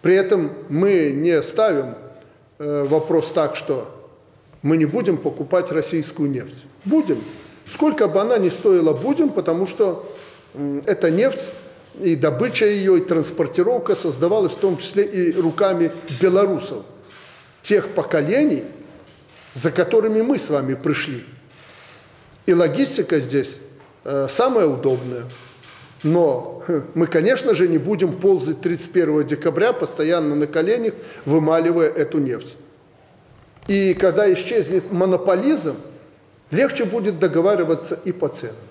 При этом мы не ставим вопрос так, что мы не будем покупать российскую нефть. Будем. Сколько бы она ни стоила, будем, потому что эта нефть, и добыча ее, и транспортировка создавалась в том числе и руками белорусов, тех поколений, за которыми мы с вами пришли. И логистика здесь самая удобная. Но мы, конечно же, не будем ползать 31 декабря постоянно на коленях, вымаливая эту нефть. И когда исчезнет монополизм, легче будет договариваться и по ценам.